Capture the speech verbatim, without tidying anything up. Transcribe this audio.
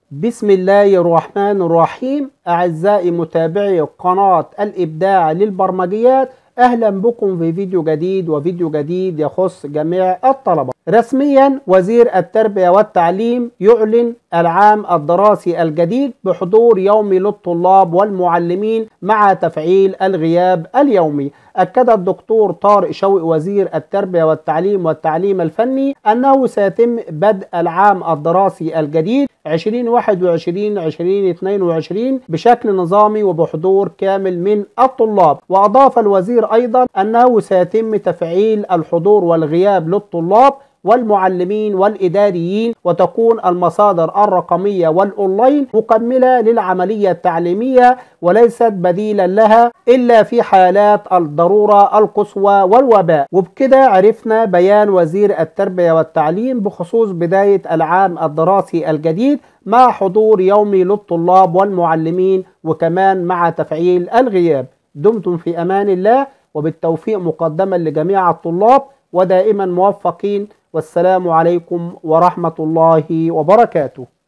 بسم الله الرحمن الرحيم. أعزائي متابعي قناة الإبداع للبرمجيات، أهلا بكم في فيديو جديد وفيديو جديد يخص جميع الطلبة. رسميا وزير التربية والتعليم يعلن العام الدراسي الجديد بحضور يومي للطلاب والمعلمين مع تفعيل الغياب اليومي. أكد الدكتور طارق شوقي وزير التربية والتعليم والتعليم الفني أنه سيتم بدء العام الدراسي الجديد ألفين وواحد وعشرين ألفين واثنين وعشرين بشكل نظامي وبحضور كامل من الطلاب. وأضاف الوزير أيضا أنه سيتم تفعيل الحضور والغياب للطلاب والمعلمين والإداريين، وتكون المصادر الرقمية والأونلاين مكملة للعملية التعليمية وليست بديلا لها إلا في حالات الضرورة القصوى والوباء. وبكده عرفنا بيان وزير التربية والتعليم بخصوص بداية العام الدراسي الجديد مع حضور يومي للطلاب والمعلمين وكمان مع تفعيل الغياب. دمتم في أمان الله وبالتوفيق مقدما لجميع الطلاب ودائما موفقين، والسلام عليكم ورحمة الله وبركاته.